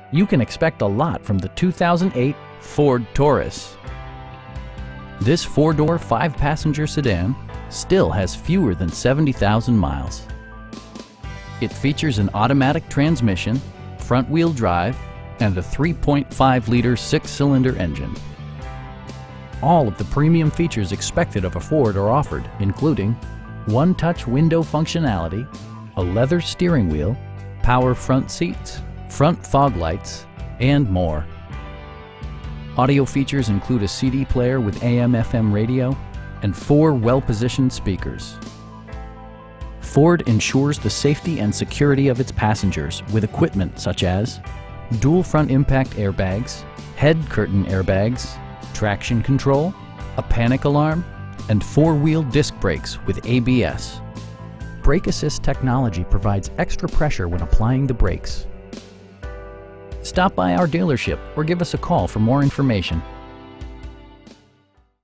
You can expect a lot from the 2008 Ford Taurus. This four-door, five-passenger sedan still has fewer than 70,000 miles. It features an automatic transmission, front-wheel drive, and a 3.5-liter six-cylinder engine. All of the premium features expected of a Ford are offered, including one-touch window functionality, a leather steering wheel, power front seats, front fog lights, and more. Audio features include a CD player with AM/FM radio and 4 well-positioned speakers. Ford ensures the safety and security of its passengers with equipment such as dual front impact airbags, head curtain airbags, traction control, a panic alarm, and 4-wheel disc brakes with ABS. Brake Assist technology provides extra pressure when applying the brakes. Stop by our dealership or give us a call for more information.